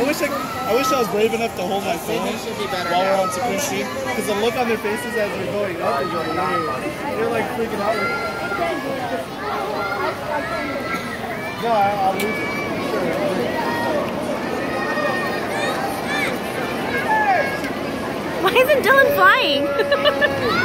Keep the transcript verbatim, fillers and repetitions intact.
wish I, I wish I was brave enough to hold my phone while we're on Tekushi, because the look on their faces as you're going up is like weird. They're like freaking out. No, I, I'll lose it. Why isn't Dylan flying?